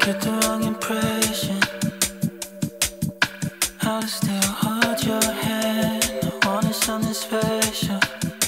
get the wrong impression. How to still hold your hand. I wanted something special.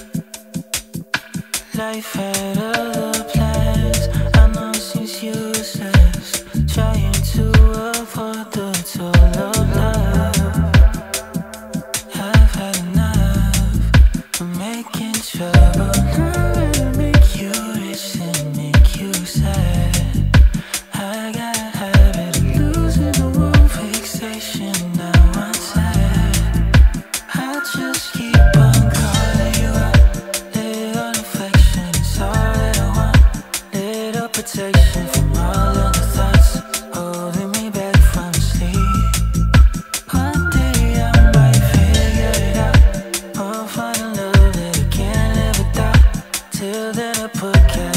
Life had other plans. I know it seems useless, trying to avoid the toll of love. I've had enough of making trouble. I'd rather make you rich than make you sad. I got a habit of losing the wrong fixation. Now I'm sad. I just keep on calling you up. Little affection is all that I want. Little protection from all of the thoughts holding me back from sleep. One day I might figure it out, or find a love that I can't live without. Till then I put